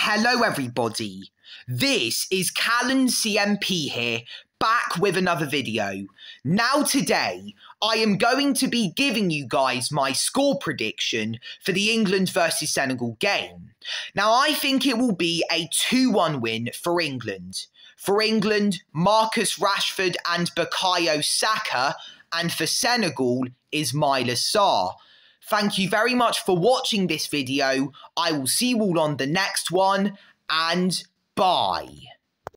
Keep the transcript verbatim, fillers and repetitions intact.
Hello everybody, this is Callan C M P here, back with another video. Now today, I am going to be giving you guys my score prediction for the England versus Senegal game. Now I think it will be a two one win for England. For England, Marcus Rashford and Bukayo Saka, and for Senegal, Ismaila Sarr. Thank you very much for watching this video. I will see you all on the next one, and bye.